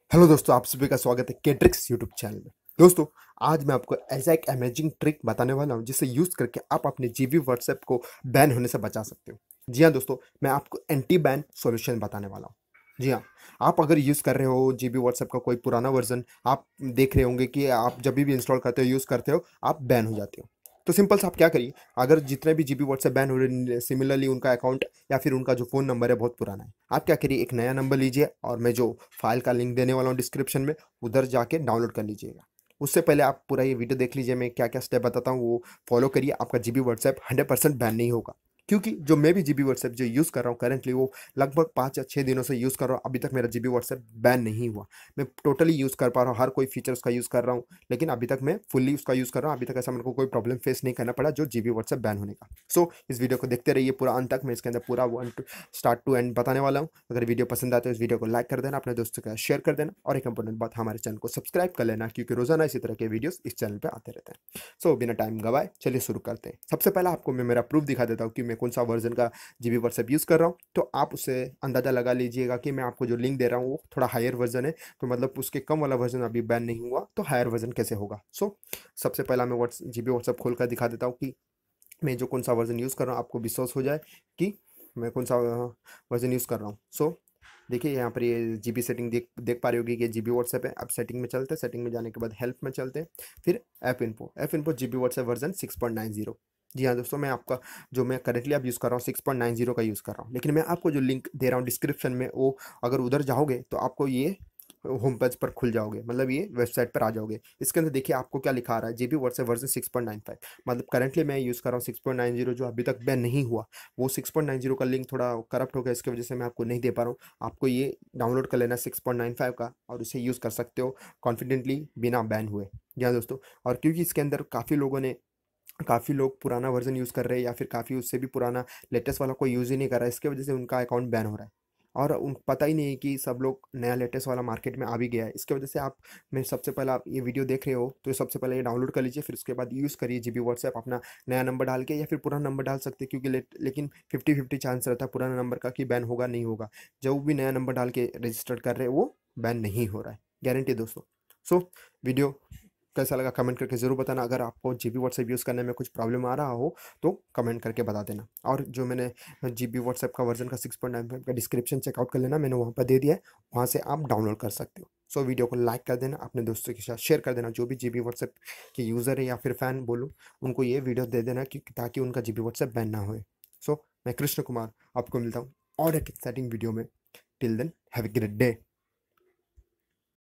Hello दोस्तों, आप सभी का स्वागत है केट्रिक्स यूट्यूब चैनल में। दोस्तों, आज मैं आपको ऐसा एक अमेजिंग ट्रिक बताने वाला हूं जिसे यूज़ करके आप अपने जीबी व्हाट्सएप को बैन होने से बचा सकते हो। जी हाँ दोस्तों, मैं आपको एंटी बैन सॉल्यूशन बताने वाला हूं। जी हाँ, आप अगर यूज़ कर रहे हो जीबी व्हाट्सएप का कोई पुराना वर्जन, आप देख रहे होंगे कि आप जब भी इंस्टॉल करते हो, यूज़ करते हो, आप बैन हो जाते हो। तो सिंपल सा आप क्या करिए, अगर जितने भी जीबी व्हाट्सएप बैन हो रहे हैं, सिमिलरली उनका अकाउंट या फिर उनका जो फ़ोन नंबर है बहुत पुराना है, आप क्या करिए, एक नया नंबर लीजिए और मैं जो फाइल का लिंक देने वाला हूँ डिस्क्रिप्शन में, उधर जाके डाउनलोड कर लीजिएगा। उससे पहले आप पूरा ये वीडियो देख लीजिए, मैं क्या क्या स्टेप बताता हूँ वो फॉलो करिए, आपका जीबी व्हाट्सएप 100% बैन नहीं होगा। क्योंकि जो मैं भी जीबी व्हाट्सएप जो यूज़ कर रहा हूँ करेंटली, वो लगभग 5 या 6 दिनों से यूज़ कर रहा हूँ, अभी तक मेरा जीबी व्हाट्सएप बैन नहीं हुआ। मैं टोटली यूज़ कर पा रहा हूँ, हर कोई फीचर उसका यूज़ कर रहा हूँ, लेकिन अभी तक मैं फुल्ली उसका यूज़ कर रहा हूँ। अभी तक ऐसा मेरे को कोई प्रॉब्लम फेस नहीं करना पड़ा जो जीबी व्हाट्सएप बैन होने का। सो इस वीडियो को देखते रहिए पूरा अंत तक। मैं इसके अंदर पूरा one two start to end बताने वाला हूँ। अगर वीडियो पसंद आए तो इस वीडियो को लाइक कर देना, अपने दोस्तों के साथ शेयर कर देना, और एक इंपॉर्टेंट बात, हमारे चैनल को सब्सक्राइब कर लेना, क्योंकि रोजाना इसी तरह के वीडियोस इस चैनल पे आते रहते हैं। सो बिना टाइम गवाए चलिए शुरू करते हैं। सबसे पहले आपको मैं मेरा प्रूफ दिखा देता हूँ कि मैं कौन सा वर्जन का जीबी व्हाट्सएप यूज़ कर रहा हूँ। तो आप उससे अंदाज़ा लगा लीजिएगा कि मैं आपको जो लिंक दे रहा हूँ वो थोड़ा हायर वर्जन है, तो मतलब उसके कम वाला वर्जन अभी बैन नहीं हुआ, तो हायर वर्जन कैसे होगा। सो सबसे पहला मैं जीबी व्हाट्सएप खोल कर दिखा देता हूँ कि मैं जो कौन सा वर्जन यूज़ कर रहा हूँ, आपको विश्वास हो जाए कि मैं कौन सा वर्जन यूज़ कर रहा हूँ। सो देखिए, यहाँ पर ये जीबी सेटिंग देख देख पा रही होगी कि ये जीबी व्हाट्सएप है। अब सेटिंग में चलते हैं, सेटिंग में जाने के बाद हेल्प में चलते हैं, फिर app info GB WhatsApp version 6.90। जी हाँ दोस्तों, मैं आपका जो मैं करेंटली अब यूज़ कर रहा हूँ 6.90 का यूज़ कर रहा हूँ, लेकिन मैं आपको जो लिंक दे रहा हूँ डिस्क्रिप्शन में, वो अगर उधर जाओगे तो आपको ये होम पेज पर खुल जाओगे, मतलब ये वेबसाइट पर आ जाओगे। इसके अंदर देखिए आपको क्या लिखा आ रहा है, जीबी व्हाट्सएप वर्जन 6.95। मतलब करंटली मैं यूज़ कर रहा हूँ 6.90, जो अभी तक बैन नहीं हुआ। वो 6.90 का लिंक थोड़ा करप्ट हो गया, इसकी वजह से मैं आपको नहीं दे पा रहा हूँ। आपको ये डाउनलोड कर लेना 6.95 का, और इसे यूज़ कर सकते हो कॉन्फिडेंटली बिना बैन हुए। जी हाँ दोस्तों, और क्योंकि इसके अंदर काफ़ी लोग पुराना वर्जन यूज़ कर रहे हैं, या फिर काफ़ी उससे भी पुराना लेटेस्ट वाला कोई यूज़ ही नहीं कर रहा है, इसकी वजह से उनका अकाउंट बैन हो रहा है। और उन पता ही नहीं है कि सब लोग नया लेटेस्ट वाला मार्केट में आ भी गया है। इसकी वजह से आप मैं सबसे पहले, आप ये वीडियो देख रहे हो तो सबसे पहले ये डाउनलोड कर लीजिए, फिर उसके बाद यूज़ करिए जीबी व्हाट्सएप अपना नया नंबर डाल के, या फिर पुराना नंबर डाल सकते हैं, क्योंकि लेकिन 50-50 चांस रहता है पुराना नंबर का कि बैन होगा नहीं होगा। जो भी नया नंबर डाल के रजिस्टर्ड कर रहे हैं वो बैन नहीं हो रहा है, गारंटी दोस्तों। सो वीडियो कैसा लगा कमेंट करके ज़रूर बताना। अगर आपको जीबी व्हाट्सएप यूज़ करने में कुछ प्रॉब्लम आ रहा हो तो कमेंट करके बता देना। और जो मैंने जीबी व्हाट्सएप का वर्जन का 6.95 का डिस्क्रिप्शन चेकआउट कर लेना, मैंने वहाँ पर दे दिया है, वहाँ से आप डाउनलोड कर सकते हो। सो वीडियो को लाइक कर देना, अपने दोस्तों के साथ शेयर कर देना, जो भी जीबी व्हाट्सएप के यूज़र है या फिर फ़ैन बोलूँ, उनको ये वीडियो दे देना कि ताकि उनका जीबी व्हाट्सएप बैन ना होए। सो मैं कृष्ण कुमार आपको मिलता हूँ और एक एक्साइटिंग वीडियो में। Till then have a great day.